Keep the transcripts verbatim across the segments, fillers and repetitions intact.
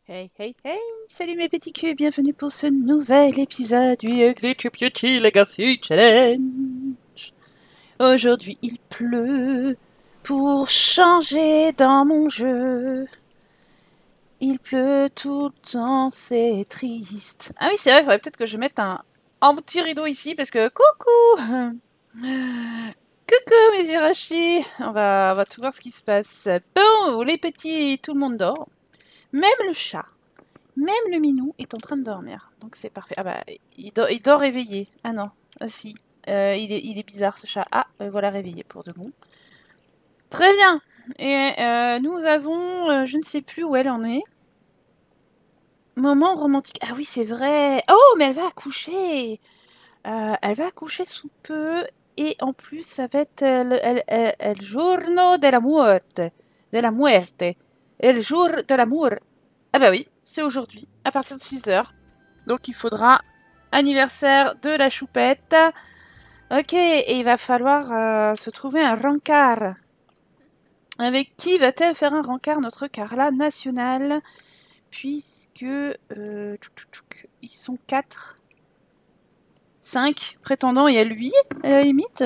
Hey, hey, hey! Salut mes petits culs, bienvenue pour ce nouvel épisode du Ugly Beauty Legacy Challenge. Aujourd'hui, il pleut pour changer dans mon jeu. Il pleut tout le temps, c'est triste. Ah oui, c'est vrai, il faudrait peut-être que je mette un, un petit rideau ici parce que coucou! Coucou mes hirachis! On va, on va tout voir ce qui se passe. Bon, les petits, tout le monde dort. Même le chat. Même le minou est en train de dormir. Donc c'est parfait. Ah bah, il dort, il dort réveillé. Ah non, ah si. Euh, il, est, il est bizarre ce chat. Ah, euh, voilà réveillé pour de bon. Très bien. Et euh, nous avons, euh, je ne sais plus où elle en est. Moment romantique. Ah oui, c'est vrai. Oh, mais elle va accoucher. Euh, elle va accoucher sous peu. Et en plus, ça va être euh, le, el, el, el giorno della muerte. Della muerte. El jour de l'amour. Ah bah oui, c'est aujourd'hui, à partir de six heures. Donc il faudra anniversaire de la choupette. Ok, et il va falloir euh, se trouver un rencard. Avec qui va-t-elle faire un rencard, notre Carla nationale? Puisque euh, tchouk, tchouk, tchouk, ils sont quatre. cinq prétendants, il y a lui, à la limite.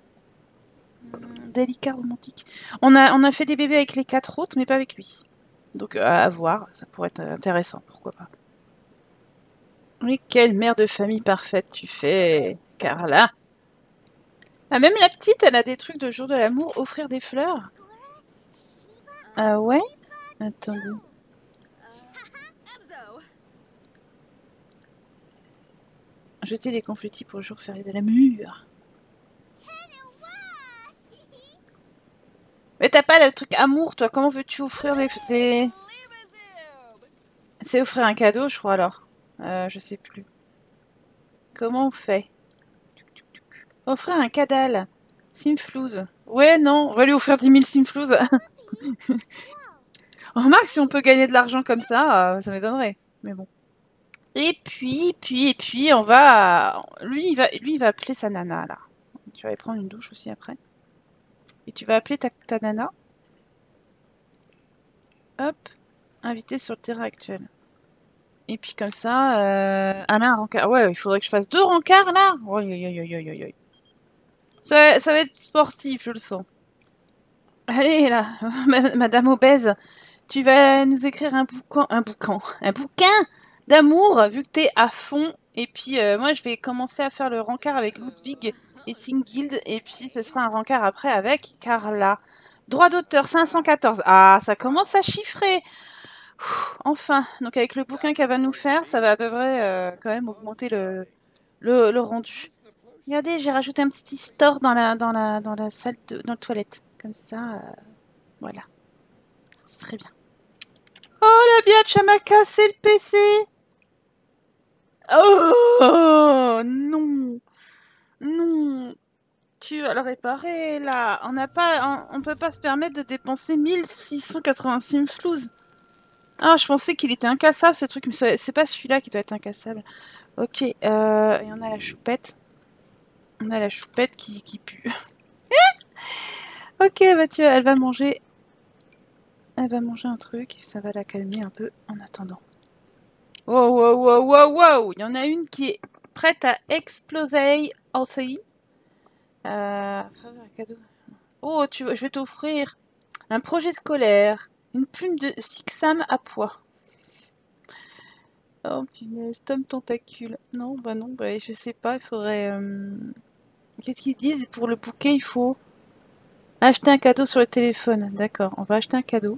Délicat romantique. On a, on a fait des bébés avec les quatre autres, mais pas avec lui. Donc à voir, ça pourrait être intéressant, pourquoi pas. Oui, quelle mère de famille parfaite tu fais, Carla. Ah, même la petite, elle a des trucs de jour de l'amour, offrir des fleurs. Ah ouais? Attendez. Jeter des confettis pour le jour férié de l'amour. Mais t'as pas le truc amour, toi. Comment veux-tu offrir des... des... C'est offrir un cadeau, je crois, alors. Euh, je sais plus. Comment on fait? Offrir un cadal. Simflouz. Ouais, non, on va lui offrir dix mille simflouz. Remarque, si on peut gagner de l'argent comme ça, euh, ça m'étonnerait. Mais bon. Et puis, puis, et puis, on va... Lui, il va, lui, il va appeler sa nana, là. Tu vas aller prendre une douche aussi après. Et tu vas appeler ta, ta nana. Hop. Invité sur le terrain actuel. Et puis comme ça... Euh... Ah là, un rencard. Ouais, il faudrait que je fasse deux rencards, là. Oui, oui, oui, oui, oui, oui. Ça, ça va être sportif, je le sens. Allez, là, Madame Obèse, tu vas nous écrire un boucan... Un boucan. Un bouquin d'amour, vu que t'es à fond. Et puis, euh, moi, je vais commencer à faire le rencard avec Ludwig et Singild. Et puis, ce sera un rencard après avec Carla. Droit d'auteur, cinq cent quatorze. Ah, ça commence à chiffrer. Ouh, enfin, donc avec le bouquin qu'elle va nous faire, ça va devrait euh, quand même augmenter le, le, le rendu. Regardez, j'ai rajouté un petit store dans la, dans la, dans la salle de, dans la toilette. Comme ça, euh, voilà. C'est très bien. Oh, la biatch, elle m'a cassé le P C. Oh, non. Non. Tu vas le réparer, là. On n'a pas, on, on peut pas se permettre de dépenser mille six cent quatre-vingt-six flouze. Ah, je pensais qu'il était incassable, ce truc, mais c'est pas celui-là qui doit être incassable. Ok, euh, et on a la choupette. On a la choupette qui, qui pue. Ok, bah tu, elle va manger... Elle va manger un truc, ça va la calmer un peu en attendant. Wow, wow, wow, wow, wow! Il y en a une qui est prête à exploser aussi. Euh, un cadeau. Oh, tu, je vais t'offrir un projet scolaire. Une plume de Sixam à pois. Oh punaise, Tom Tentacule. Non, bah non, bah je sais pas, il faudrait... Euh... Qu'est-ce qu'ils disent? Pour le bouquet, il faut acheter un cadeau sur le téléphone. D'accord, on va acheter un cadeau.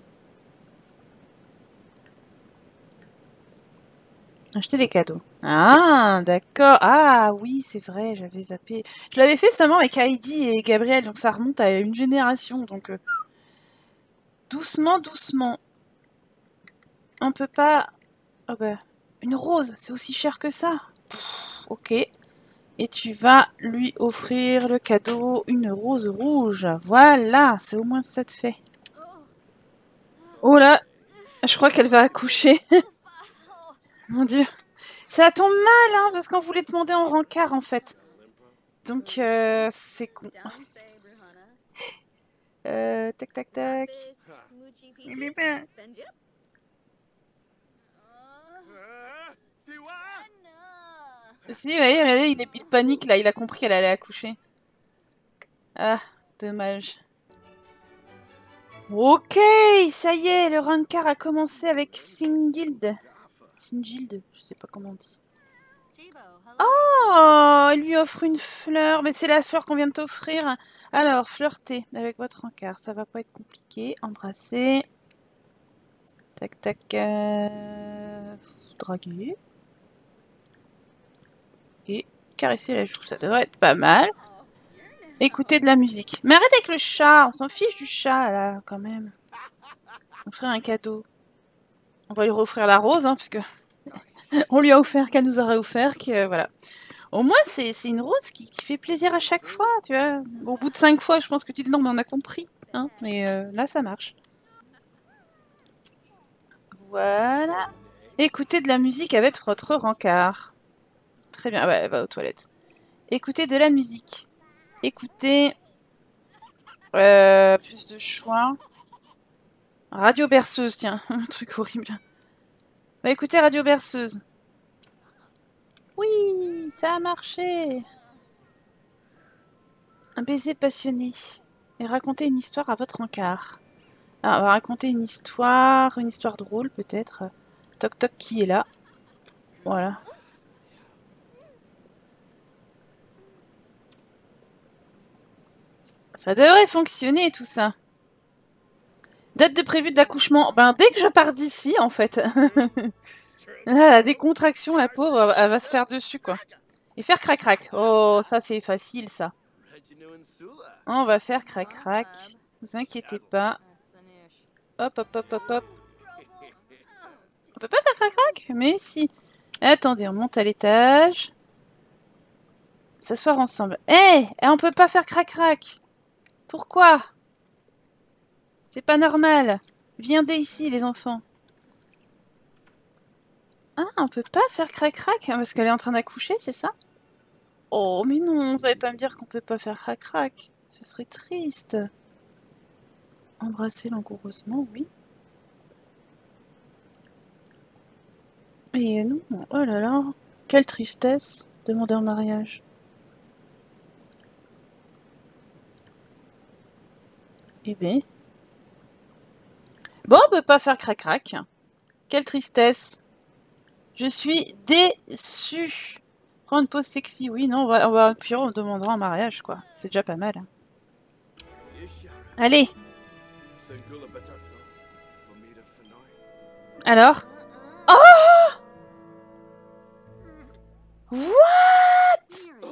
Acheter des cadeaux. Ah, d'accord. Ah oui, c'est vrai, j'avais zappé. Je l'avais fait seulement avec Heidi et Gabriel, donc ça remonte à une génération. Donc euh... doucement, doucement. On peut pas... Oh bah, une rose, c'est aussi cher que ça. Pff, ok. Et tu vas lui offrir le cadeau, une rose rouge. Voilà, c'est au moins ça te fait. Oh là, je crois qu'elle va accoucher. Mon Dieu. Ça tombe mal, hein, parce qu'on voulait demander en rencard, en fait. Donc, euh, c'est con. euh, tac, tac, tac. Si, vous voyez, regardez, il, est, il panique là, il a compris qu'elle allait accoucher. Ah, dommage. Ok, ça y est, le rancard a commencé avec Singild. Singild, je sais pas comment on dit. Oh, il lui offre une fleur, mais c'est la fleur qu'on vient de t'offrir. Alors, flirter avec votre rancard, ça va pas être compliqué. Embrasser. Tac, tac. Euh... Draguer. Et caresser la joue, ça devrait être pas mal. Écouter de la musique. Mais arrête avec le chat, on s'en fiche du chat là, quand même. Offrir un cadeau. On va lui offrir la rose, hein, parce que on lui a offert qu'elle nous aurait offert, que voilà. Au moins, c'est une rose qui, qui fait plaisir à chaque fois, tu vois. Au bout de cinq fois, je pense que tu dis non, mais on a compris, hein. Mais euh, là, ça marche. Voilà. Écouter de la musique avec votre rencard. Très bien, ouais, elle va aux toilettes. Écouter de la musique. Écouter... Euh, plus de choix. Radio berceuse, tiens, un truc horrible. Bah écoutez, radio berceuse. Oui, ça a marché. Un baiser passionné. Et raconter une histoire à votre encart. Ah, on va raconter une histoire, une histoire drôle peut-être. Toc toc, qui est là? Voilà. Ça devrait fonctionner tout ça. Date de prévue de l'accouchement. Ben dès que je pars d'ici en fait. Elle a des contractions, la pauvre, elle va se faire dessus quoi. Et faire crac crac. Oh, ça c'est facile ça. On va faire crac crac. Ne vous inquiétez pas. Hop hop hop hop hop. On peut pas faire crac crac? Mais si. Attendez, on monte à l'étage. S'asseoir ensemble. Eh hey, on peut pas faire crac crac. Pourquoi? C'est pas normal. Viendez ici les enfants. Ah, on peut pas faire crac crac parce qu'elle est en train d'accoucher, c'est ça? Oh, mais non, vous allez pas me dire qu'on peut pas faire crac crac. Ce serait triste. Embrasser langoureusement, oui. Et non, oh là là, quelle tristesse, demander en mariage. Eh bien. Bon, on peut pas faire crac crac. Quelle tristesse. Je suis déçue. Prendre une pause sexy, oui, non, on va, on va, puis on demandera en mariage, quoi. C'est déjà pas mal. Allez. Alors? Oh! What?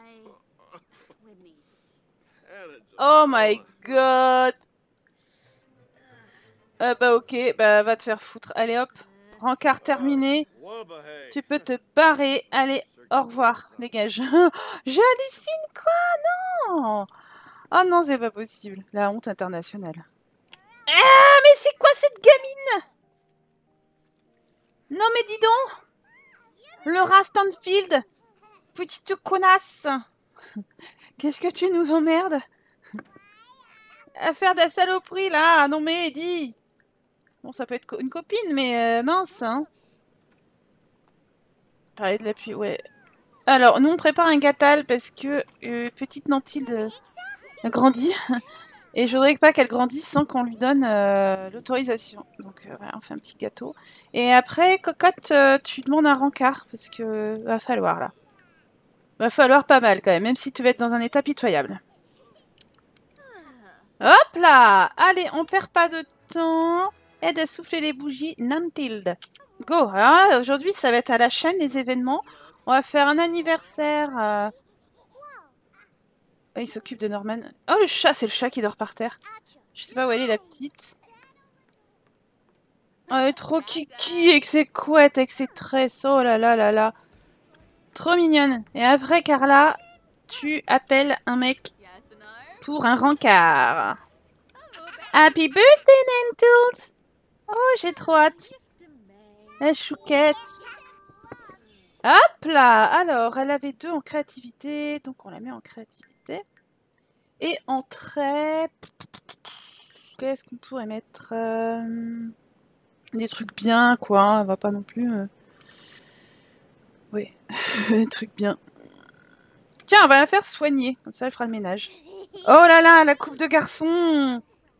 Oh my god. Euh, bah ok, bah va te faire foutre. Allez hop, rencard terminé. Tu peux te barrer. Allez, au revoir, dégage. J'hallucine quoi? Non. Oh non, c'est pas possible. La honte internationale. Ah, mais c'est quoi cette gamine? Non mais dis donc. Laura Stanfield. Petite connasse. Qu'est-ce que tu nous emmerdes? À faire de la saloperie là. Non mais dis. Bon, ça peut être co une copine, mais euh, mince, hein. Parler de l'appui, ouais. Alors, nous, on prépare un gâtal parce que euh, petite Nantilde a grandi. Et je voudrais pas qu'elle grandisse sans qu'on lui donne euh, l'autorisation. Donc, euh, voilà, on fait un petit gâteau. Et après, cocotte, euh, tu demandes un rencard parce que va falloir, là. Va falloir pas mal, quand même, même si tu vas être dans un état pitoyable. Hop là! Allez, on perd pas de temps. Aide à souffler les bougies, Nantilde. Go! Alors aujourd'hui, ça va être à la chaîne, les événements. On va faire un anniversaire. Euh... Oh, il s'occupe de Norman. Oh, le chat! C'est le chat qui dort par terre. Je sais pas où elle est, la petite. Oh, elle est trop kiki avec ses couettes, avec ses tresses. Oh là là là là. Trop mignonne. Et après, Carla, tu appelles un mec pour un rencard. Happy birthday, Nantilde! Oh, j'ai trop hâte. La chouquette. Hop là! Alors, elle avait deux en créativité, donc on la met en créativité. Et en trait... Qu'est-ce qu'on pourrait mettre? euh... Des trucs bien, quoi. On va pas non plus... Euh... Oui, un truc bien. Tiens, on va la faire soigner, comme ça elle fera le ménage. Oh là là, la coupe de garçon!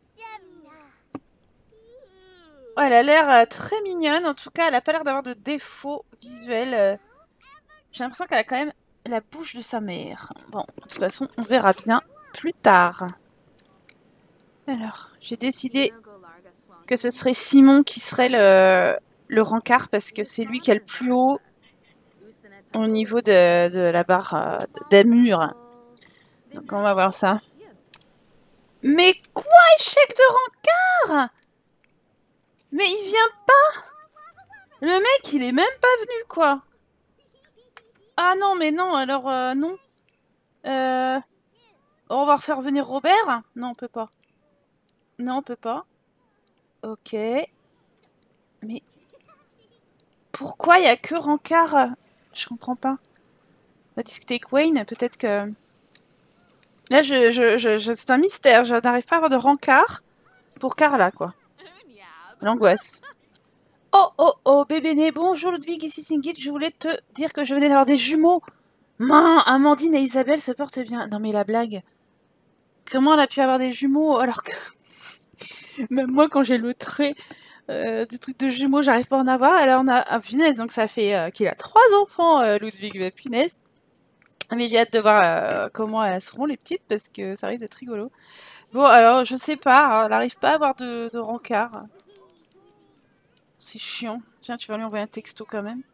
Oh, elle a l'air euh, très mignonne, en tout cas elle a pas l'air d'avoir de défaut visuel. Euh, J'ai l'impression qu'elle a quand même la bouche de sa mère. Bon, de toute façon, on verra bien plus tard. Alors, j'ai décidé que ce serait Simon qui serait le, le rencard parce que c'est lui qui est le plus haut au niveau de, de la barre euh, des murs. Donc on va voir ça. Mais quoi, échec de rencard? Mais il vient pas? Le mec, il est même pas venu, quoi. Ah non, mais non, alors euh, non. Euh, on va refaire venir Robert? Non, on peut pas. Non, on peut pas. Ok. Mais pourquoi il y a que rencard? Je comprends pas. On va discuter avec Wayne, peut-être que... Là, je, je, je, je- c'est un mystère. Je n'arrive pas à avoir de rencard pour Carla, quoi. L'angoisse. Oh, oh, oh, bébé né. Bonjour Ludwig, ici Singit. Je voulais te dire que je venais d'avoir des jumeaux. Man, Amandine et Isabelle se portent bien. Non mais la blague. Comment elle a pu avoir des jumeaux alors que... Même moi, quand j'ai le trait euh, des trucs de jumeaux, j'arrive pas à en avoir. Alors on a... Ah, punaise, donc ça fait euh, qu'il a trois enfants, euh, Ludwig. Bah, punaise. Mais j'ai hâte de voir euh, comment elles seront, les petites, parce que ça risque d'être rigolo. Bon, alors, je sais pas, hein, elle n'arrive pas à avoir de, de rencard. C'est chiant. Tiens, tu vas lui envoyer un texto quand même.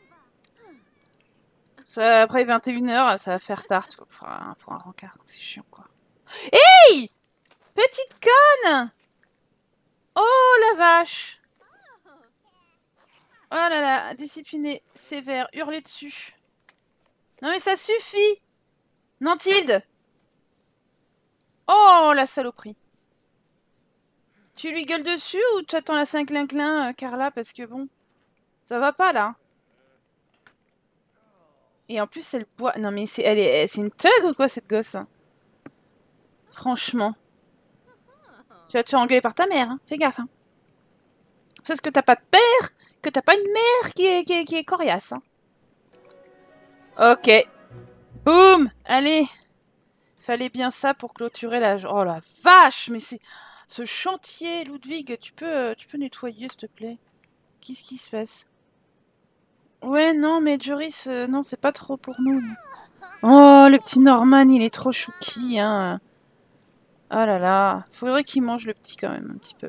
Ça, après vingt et une heures, ça va faire tard pour, pour un, pour un rencard. C'est chiant, quoi. Hey! Petite conne! Oh, la vache! Oh là là, discipliné, sévère, hurler dessus. Non mais ça suffit! Nantilde! Oh, la saloperie. Tu lui gueules dessus ou tu attends la Saint-Clinclin, euh, Carla, parce que bon, ça va pas là. Et en plus, elle boit. Non mais c'est, elle est, c'est une thug ou quoi cette gosse? Franchement. Tu vas te faire engueuler par ta mère, hein. Fais gaffe, hein. C'est parce que t'as pas de père, que t'as pas une mère qui est, qui est, qui est coriace, hein. Ok. Boum! Allez! Fallait bien ça pour clôturer la... Oh la vache! Mais c'est... Ce chantier, Ludwig, tu peux, tu peux nettoyer, s'il te plaît? Qu'est-ce qui se passe? Ouais, non, mais Joris, euh, non, c'est pas trop pour nous. Non. Oh, le petit Norman, il est trop chouki, hein. Oh là là. Faudrait qu'il mange le petit quand même, un petit peu.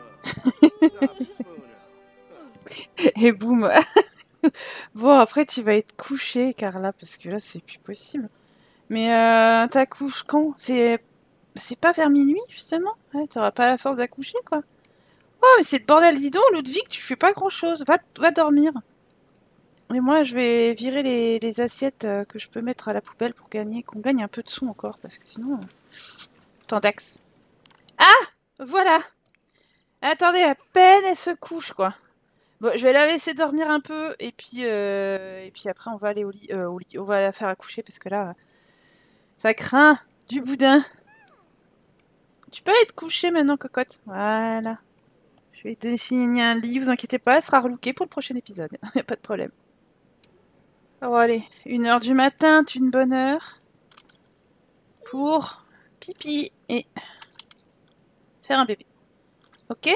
Et boum. Bon, après, tu vas être couché, Carla, parce que là, c'est plus possible. Mais euh, t'accouches quand? C'est c'est pas vers minuit, justement? Ouais, t'auras pas la force d'accoucher, quoi. Oh, mais c'est le bordel. Dis donc, Ludwig, tu fais pas grand-chose. Va, va dormir. Et moi, je vais virer les, les assiettes euh, que je peux mettre à la poubelle pour gagner, qu'on gagne un peu de sous encore, parce que sinon... Euh... Tant d'axe. Ah! Voilà! Attendez, à peine elle se couche, quoi. Bon, je vais la laisser dormir un peu, et puis, euh, et puis après, on va aller au lit, euh, au lit. On va la faire accoucher, parce que là, ça craint du boudin. Tu peux être couchée maintenant, cocotte. Voilà. Je vais dessiner un lit, vous inquiétez pas, elle sera relooké pour le prochain épisode. Y a pas de problème. Oh, allez, une heure du matin, c'est une bonne heure. Pour pipi et faire un bébé. Ok?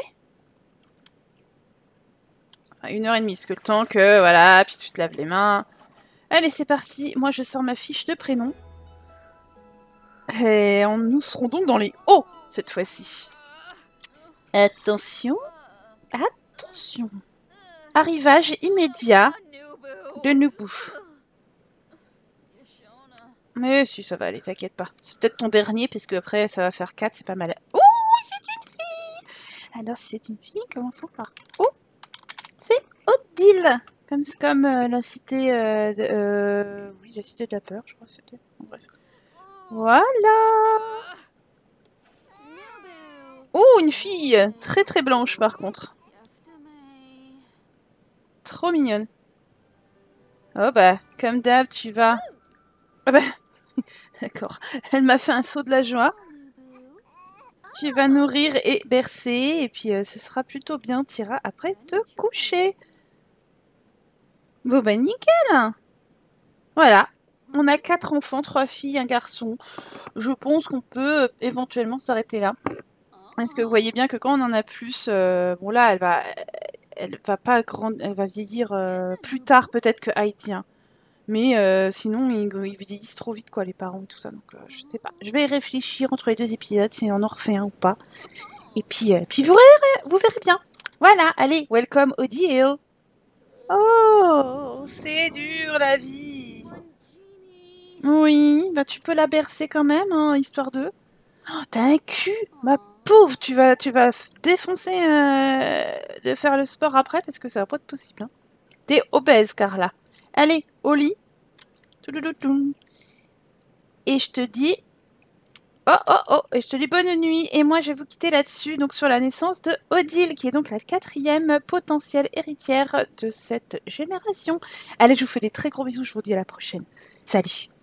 Enfin, une heure et demie, parce que le temps que, voilà, puis tu te laves les mains. Allez, c'est parti. Moi, je sors ma fiche de prénom. Et on, nous serons donc dans les hauts, cette fois-ci. Attention. Attention. Arrivage immédiat de Nubu. Mais si, ça va aller, t'inquiète pas. C'est peut-être ton dernier, parce que après ça va faire quatre, c'est pas mal. Ouh, c'est une fille! Alors, si c'est une fille, commençons par... Oh, c'est Odile! Comme, comme euh, la cité... Euh, de, euh, oui, la cité de la peur, je crois que c'était. Bon, bref. Voilà! Oh, une fille! Très très blanche, par contre. Trop mignonne. Oh bah, comme d'hab, tu vas... Ah bah... D'accord. Elle m'a fait un saut de la joie. Tu vas nourrir et bercer, et puis euh, ce sera plutôt bien. Tu iras après te coucher. Bon bah nickel. Voilà. On a quatre enfants, trois filles, un garçon. Je pense qu'on peut euh, éventuellement s'arrêter là. Parce que vous voyez bien que quand on en a plus, euh, bon là, elle va, elle va pas grande, elle va vieillir euh, plus tard peut-être que Heidi, hein. Mais euh, sinon, ils, ils vieillissent trop vite, quoi, les parents et tout ça. Donc, euh, je sais pas. Je vais y réfléchir entre les deux épisodes, si on en refait un ou pas. Et puis, euh, puis vous verrez, vous verrez bien. Voilà, allez, welcome au deal. Oh, c'est dur la vie. Oui, bah tu peux la bercer quand même, hein, histoire de. Oh, t'as un cul, ma pauvre, tu vas, tu vas f- défoncer euh, de faire le sport après parce que ça va pas être possible, hein. T'es obèse, Carla. Allez, au lit. Toulouloutoum. Et je te dis, oh oh oh, et je te dis bonne nuit. Et moi, je vais vous quitter là-dessus, donc sur la naissance de Odile, qui est donc la quatrième potentielle héritière de cette génération. Allez, je vous fais des très gros bisous. Je vous dis à la prochaine. Salut.